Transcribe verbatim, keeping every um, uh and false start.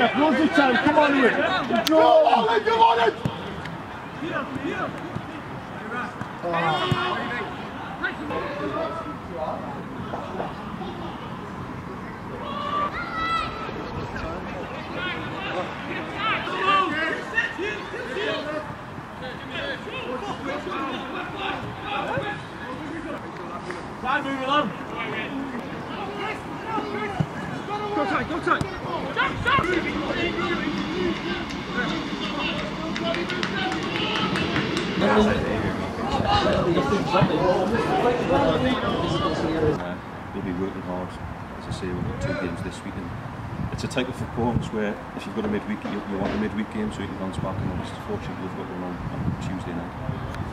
Jeff, loads of time, come on Ian. Go on, Ian, come on it! Time moving on. Go tight, go tight. Jump, jump. Uh, we'll be working hard. As I say, we've got two games this week, and it's a type of performance where if you've got a midweek, you, you want a midweek game so you can bounce back, and obviously fortunately we've got one on, on Tuesday night.